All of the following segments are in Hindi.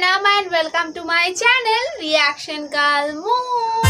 Sanam and welcome to my channel reaction girl mood.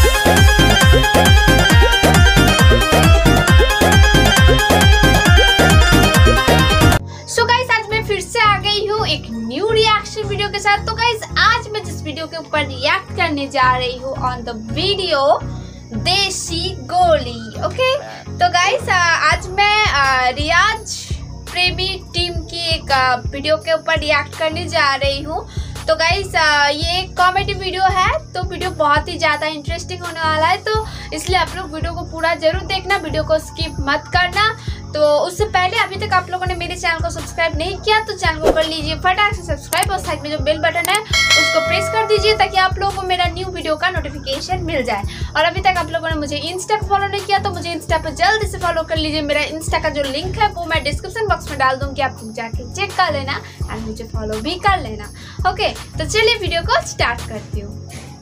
So guys आज मैं फिर से आ गई हूँ एक न्यू रिएक्शन वीडियो के साथ। तो गाइस आज मैं जिस वीडियो के ऊपर रिएक्ट करने जा रही हूँ ऑन द वीडियो देसी गोली। ओके तो गाइस आज मैं रियाज प्रेमी टीम की एक वीडियो के ऊपर रिएक्ट करने जा रही हूँ। तो गाइस ये एक कॉमेडी वीडियो है, तो वीडियो बहुत ही ज़्यादा इंटरेस्टिंग होने वाला है, तो इसलिए आप लोग वीडियो को पूरा जरूर देखना, वीडियो को स्किप मत करना। तो उससे पहले अभी तक आप लोगों ने मेरे चैनल को सब्सक्राइब नहीं किया तो चैनल को कर लीजिए फटाक से सब्सक्राइब और साइड में जो बेल बटन है उसको प्रेस कर दीजिए ताकि आप लोगों को मेरा न्यू वीडियो का नोटिफिकेशन मिल जाए। और अभी तक आप लोगों ने मुझे इंस्टा पर फॉलो नहीं किया तो मुझे इंस्टा पर जल्दी से फॉलो कर लीजिए। मेरा इंस्टा का जो लिंक है वो मैं डिस्क्रिप्शन बॉक्स में डाल दूंगी, आप जाके चेक कर लेना एंड मुझे फॉलो भी कर लेना। ओके तो चलिए वीडियो को स्टार्ट करती हूँ।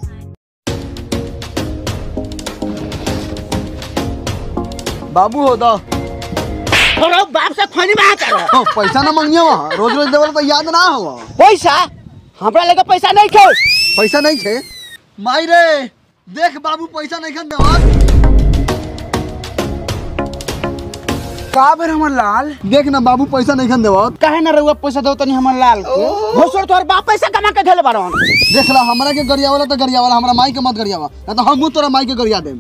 बाबू हो दो बाप से खोनी में कर पैसा ना मांगियो रोज रोज देवल तो याद ना हो पैसा हमरा लगे पैसा नहीं खे पैसा नहीं थे माई रे देख बाबू पैसा नहीं खन देवल का बेर हमर लाल देख ना बाबू पैसा नहीं खन देवल काहे ना रहुआ पैसा दो तनी हमर लाल के घोसर तोर बाप पैसा कमा के देले बारन। देख ला हमरा के गरियावाला तो गरियावाला हमरा माई के मत गरियावा ना तो हमहू तोरा माई के गरिया देम।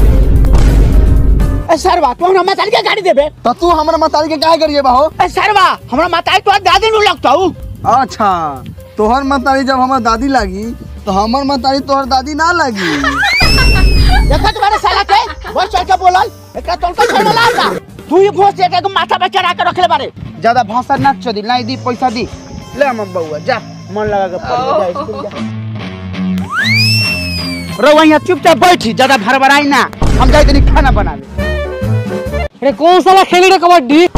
ए सरवा तू हमरा मातारी के गाड़ी देबे तो तू हमरा मातारी के काहे गरिएबा हो। ए सरवा हमरा मातारी तोर दादी नु लगताऊ। अच्छा तोहर मातारी जब हमर दादी लागी तो हमर मातारी तोहर दादी ना लागी। देखत तुम्हारे साला के बस चल के बोलल एकरा तोल के छोड़ लागा तू ये घोस लेके के माथा पे चढ़ा के रखले बारे ज्यादा भाषा ना चोदी नहीं दी पैसा दी ले हम बउआ जा मन लगा के पढ़ जा स्कूल जा रो वहां चुपचाप बैठी ज्यादा भरभराई ना हम जाई तनी खाना बनावे। अरे कौन साला खेली रे कबड्डी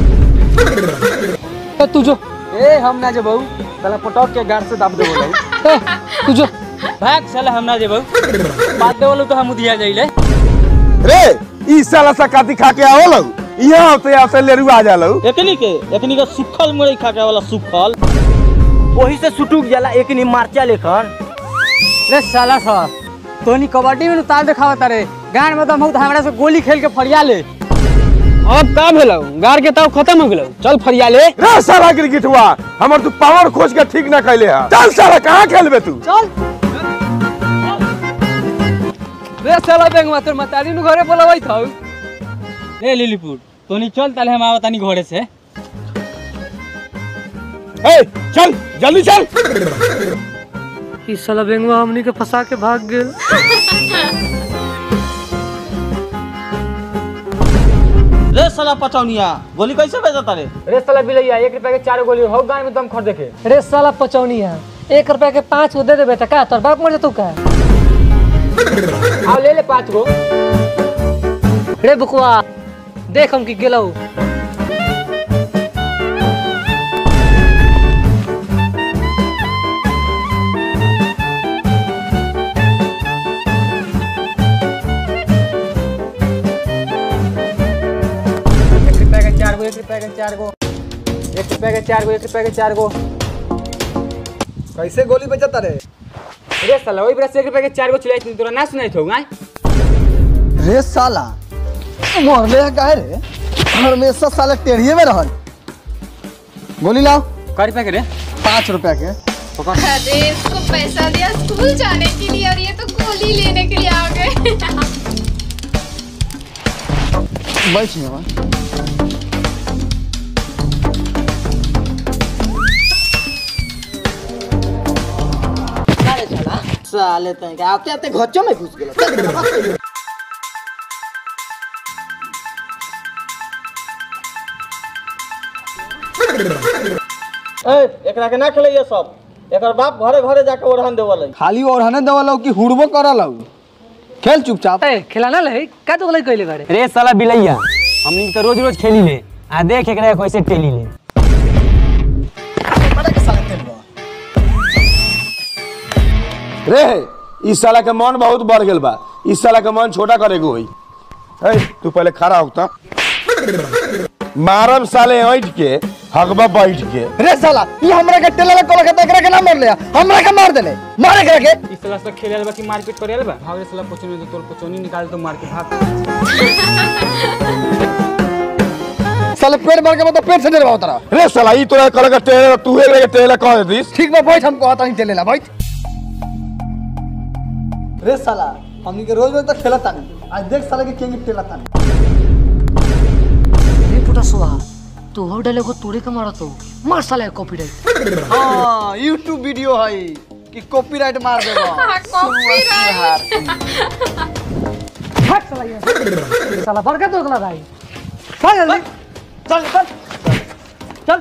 तू जो ए हम ना जेबौ साला पटक के गाड़ से दाब देबो ए तू जो भाग साला हम ना जेबौ बात देबो तो हम दिया जाइले रे ई साला सकाती खा के आवलो इहां होते आसे लेरु आ जालो एकनी के सुखल मुरई खा के वाला सुखल वही से सुटुक जाला एकनी मारचा लेकर रे साला सा तोनी कबड्डी में उतार दिखावत रे गांड में तो बहुत हमरा से गोली खेल के फरिया ले। अब का भेलौ गार के ताव खत्म हो गेलौ चल फरिया ले रे साला क्रिकेटवा हमर तू पावर खोज के ठीक ना कैले है चल साला कहां खेलबे तू चल रे साला बेंगवा तोर मतारी नु घरे बोलबै थौ ए लिलीपुर तोनी चल ताले हम आवतानी घरे से। ए चल जल्दी चल ई साला बेंगवा हमनी के फंसा के भाग गेल। रे साला पचौनिया गोली कैसे बेचता रे। रे साला बिलैया 1 रुपया के 4 गोली हो गांव में दम खड़ देखे। रे साला पचौनी है 1 रुपया के 5 गो दे दे बेटा का तोर बाप मर जतू का आओ ले ले 5 गो रे बुकवा देख हम की गेलौ कैसे गोली बेचता रे। रे साला ओई बरा 1 रुपया के 4 गो चिल्लाई तोरा ना सुनाई थौ गाय रे साला मरले है काहे रे हमेशा साले टेढ़िए में रहल। गोली लाओ का रुपया के रे 5 रुपया के अरे इसको पैसा दिया स्कूल जाने के लिए और ये तो गोली लेने के लिए आ गए। बैठ में साले तय का आते आते घच्चो में घुस गेल। ए एकरा के ना खेलैया सब एकर बाप घरे घरे जाके ओरहन देवलै खाली ओढ़ने देवल कि हुड़बो करल खेल चुपचाप। ए खेला ना ले का तो गले कइले बारे रे साला बिलैया हमनी तो रोज रोज खेली ले आ देख एकरा कैसे टेली ले। रे इस साला के मन बहुत बढ़ गेल बा इस साला के मन छोटा करेगो होई। ए तू पहले खड़ा होता मारम साले ऐठ के हकबा बैठ के रे साला ये हमरा के टेलर को लगा एकरा के ना मर ले हमरा के मार देले मारे के इस साला से खेले बा कि मारपीट करे बा भाग रे साला पोचनी तो तोर पोचनी निकाल तो मार के भाग साले पेट मार के मतलब पेट से डरवा उतरा रे साला ई तोरा कल का टेले तू एक के टेले कह दिस ठीक बा बैठ हम कहता नहीं चलेला बैठ रे साला हमनी के रोज रोज तक खेलता नहीं आज देख साले के केंगी खेलता नहीं रे पुटा सुहा तो हो डाले को तोड़े के मारा तो मार साला कॉपीराइट हां YouTube वीडियो है कि कॉपीराइट मार देबो कॉपीराइट भाग साला ये साला बरका तो गला भाई चल जल्दी चल चल चल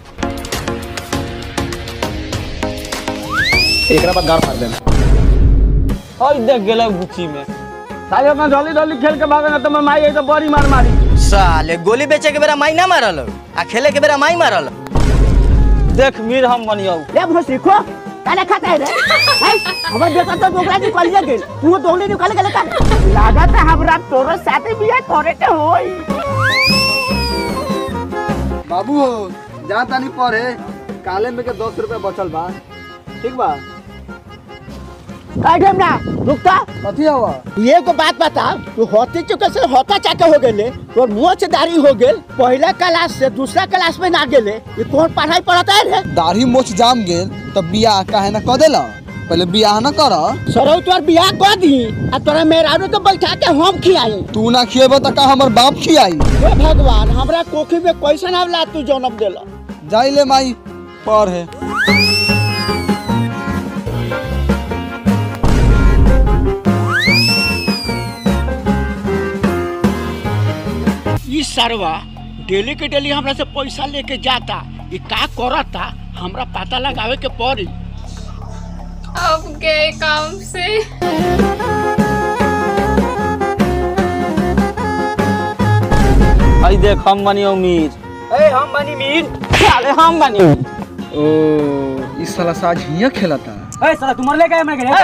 एकरा बाद गाड़ मार देना और देख गेला गुच्ची में साले अपना जल्दी जल्दी खेल के भागे ना तो मैं माई आई तो बड़ी मार मारी साले गोली बेचे के बेरा माई ना मारल आ खेले के बेरा माई मारल देख मीर हम बनियो ले भो सीखो काले खाता है रे हमर बेटा तो दोकरा जी कॉलेज गेल तू दोगली निकाल के लेता लागत है हमरा तोरे साथे बियाह करे के होई बाबू हो जा तानी पढ़े काले में के 10 रुपया बचल बा ठीक बा काढेम ना रुकता कथी हुआ ये को बात बता तू होती चुके से होता चाके हो गेले तोर मुंह से दाढ़ी हो गेल पहला क्लास से दूसरा क्लास में ना गेले ये कौन पढ़ाई पढ़ाता है रे दाढ़ी मोछ जाम गेल तब बियाह काहे ना क देला पहले बियाह ना कर सरौ तोर बियाह क दी आ तोरा मेहरारू तो बैठा के हम खियाई तू ना खिएबो त का हमर बाप खियाई हे भगवान हमरा कोखी में कैसन आवला तू जन्म देला जाई ले माई पढ़े ई सरवा डेली के डेली हमरा से पैसा लेके जाता ये का करता हमरा पता लगावे के पड़ी अब गए काम से। आई देख हम बनी उम्मीद ए हम बनी मीर साले हम बनी ओ इस साला साज हिया खेलता ए साला तू मर ले गए मैं गए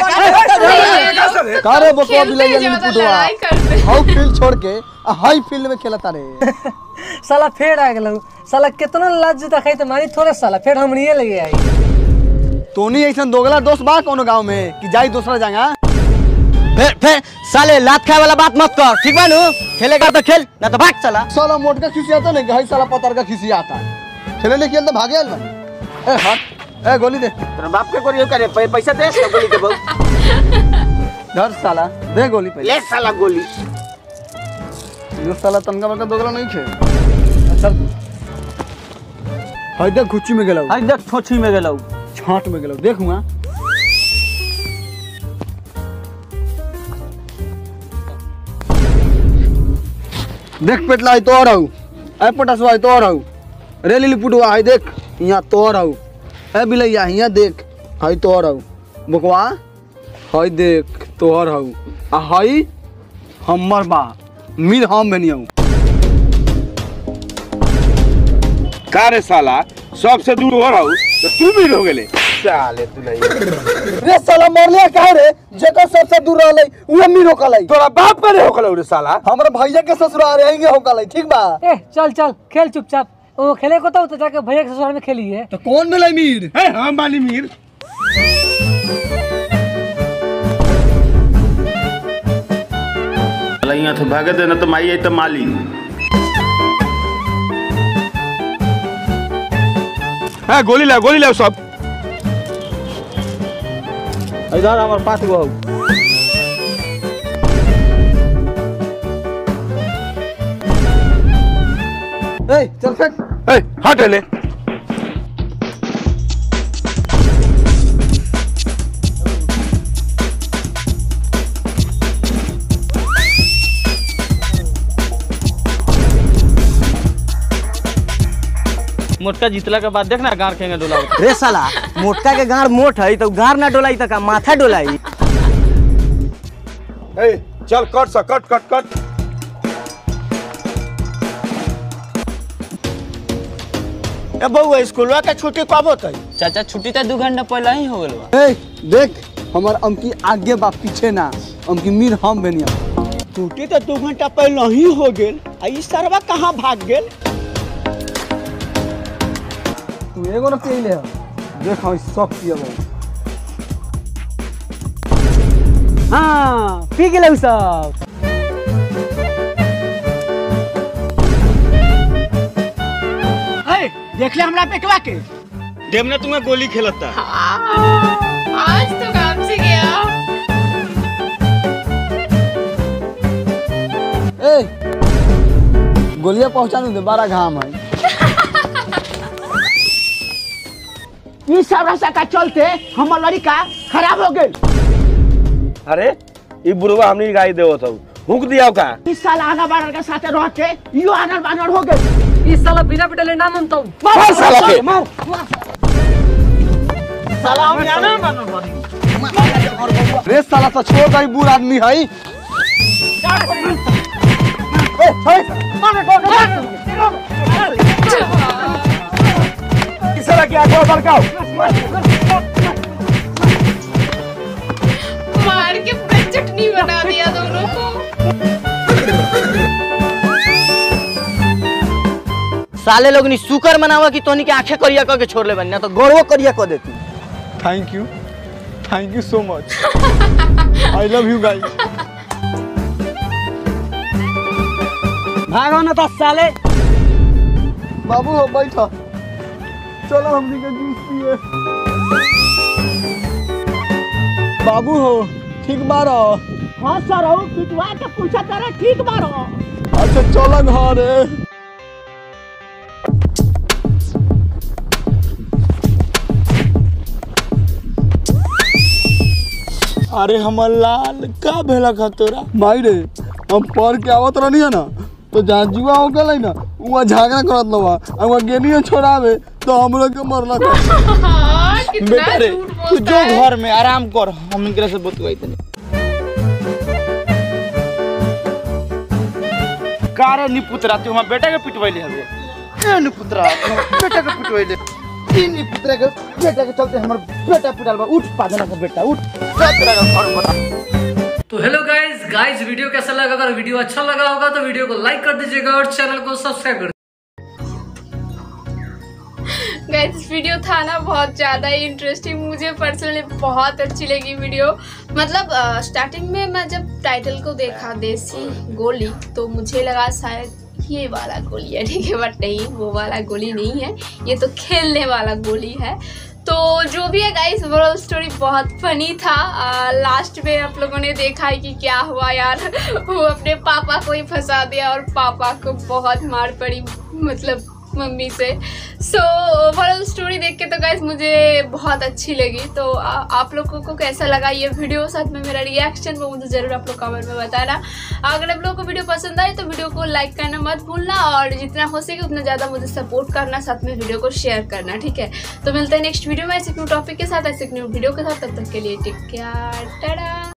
का रे बकवा बिलाई खेलते वाली ज्यादा पुटवा लड़ाई करते। हाउ फील्ड छोड़ के हाई फील्ड में खेलता रे साला फेर आ गेलौ साला कितना लाज दिखाई त मारी थोड़े साला फेर हमनिए लगे आई तोनी ऐसा दोगला दोस्त बा कोनो गांव में कि जाई दूसरा जगह फिर साले लात खाए वाला बात मत कर ठीक बा नु खेलेगा तो खेल ना तो भाग साला साला मोटका खिसियाता नहीं गई साला पतर का खिसियाता खेले नहीं खेल तो भागे आल ए हट ए गोली दे तेरा बाप के करियो करे पैसा दे तो गोली देबो धर साला दे गोली पहले ले साला गोली यो साला तनका बड़का दोगला नहीं खे चल हाय देख गुच्ची में गेलौ आई देख छोछी में गेलौ छाट में गेलौ देख हुआ देख पेटला है तो रहू ए पटासवा है तो रहू रे लिली पुटवा है देख यहाँ तो रहू ए बिलैया यहाँ देख है तो रहू बकवा है देख तो रहू आ है हमर बा मीर हम बनियौ का रे साला सबसे दूर हो रहा तो तू भी हो गेले साले तू नहीं रे साला मरले काहे रे जेकर सबसे दूर रहले उहे मीर होकलै तोरा बाप करे हो गेले रे साला हमरा भैया के ससुराल रहेंगे होकलै ठीक बा ए चल चल खेल चुपचाप ओ खेले को तो जाके भैया के ससुराल में खेलिए तो कौन मिलै मीर ए हम बानी मीर साला यहाँ से भागे दे ना तो माई आई तो माली हाँ गोली ला सब इधर हमार 5 गो ए चल फेंक ए हट ले मोटका जीतला के बाद देख ना गाड़ खेंगे डोला रे साला मोटका के गाड़ मोट है तो गाड़ ना डोलाई त का माथा डोलाई ए चल कट सा कट ए बउआ स्कूलवा के छुट्टी कब होतै चाचा छुट्टी तो 2 घंटा पहले ही हो गेल बा ए देख हमर अमकी आगे बा पीछे ना अमकी मीर हम बनिया छुट्टी तो 2 घंटा पहले ही हो गेल आ ई सरवा कहाँ भाग गेल तू एगो न पीले देख हम सब पिए भाई। हाँ पी गेल सब। देख ले हमरा पेटवा के। देवना तुम्हें गोली खेलता। आज तो काम से गया। ए गोलियां पहुंचाने दे, बड़ा घाम है। ई सब रास्ता का चलते हमर लड़का खराब हो गेल। अरे ई बुढ़वा हमनी गाड़ी देवो तो हुक दियाओ का। इस साल आना बानर के साथे रह के यो आनर बानर हो गेल। इस साला बिना पिटले ना मानता हूँ। मार साला के। साला हम आनर बानर बड़ी। रे साला तो छोड़ भाई, बूढ़ आदमी है। किसरा क्या आगे बड़काओ। मार के पूरा चटनी बना दिया दोनों को। साले लोग नी शुक्र मनावा कि तोनी के आंखें करिया करके छोड़ ले बनी ना तो गोड़वो करिया कर देती। Thank you so much. I love you guys. भागो ना तो साले। बाबू हो बैठा, चलो हमनी के जूस पिए। बाबू हो ठीक बारो। हां सर हो पिटवा के पूछा तारे ठीक बारो। अच्छा चलो घरे। अरे हमर लाल का भेला खा तोरा माई रे। हम पढ़ के आवत रहनी है ना तो जहाँ जुआ हो गए ना वहाँ झगड़ा करत लवा, वहाँ गेनियो छोड़ावे तो हम लोग के मरला था। बेटा रे तू जो घर में आराम कर, हम इनकरे से बतवाई तनी। कारे निपुत्रा तू हम बेटा के पिटवैले हवे। ए निपुत्रा बेटा के पिटवैले। तीन निपुत्रा के बेटा के चलते हमर बेटा पिटल बा। उठ पादना का बेटा उठ। तेरा का घर बता। तो हेलो गाइस वीडियो कैसा लगा? अगर वीडियो अच्छा लगा होगा तो वीडियो को लाइक कर दीजिएगा और चैनल को सब्सक्राइब कर। गाइस वीडियो था ना बहुत ज़्यादा ही इंटरेस्टिंग, मुझे पर्सनली बहुत अच्छी लगी वीडियो। मतलब स्टार्टिंग में मैं जब टाइटल को देखा देसी गोली तो मुझे लगा शायद ये वाला गोली है, ठीक है, बट नहीं, वो वाला गोली नहीं है, ये तो खेलने वाला गोली है। तो जो भी है गाइस, ओवरऑल स्टोरी बहुत फनी था। लास्ट में आप लोगों ने देखा है कि क्या हुआ यार। वो अपने पापा को ही फंसा दिया और पापा को बहुत मार पड़ी, मतलब मम्मी से। सो ओवरऑल स्टोरी देख के तो गाइस मुझे बहुत अच्छी लगी। तो आप लोगों को कैसा लगा ये वीडियो, साथ में मेरा रिएक्शन, वो मुझे ज़रूर आप लोग कमेंट में बताना। अगर आप लोगों को वीडियो पसंद आए तो वीडियो को लाइक करना मत भूलना और जितना हो सके उतना ज़्यादा मुझे सपोर्ट करना, साथ में वीडियो को शेयर करना, ठीक है। तो मिलते हैं नेक्स्ट वीडियो में ऐसे न्यू टॉपिक के साथ, ऐसे न्यू वीडियो के साथ। तब तक के लिए टेक केयर, टाटा।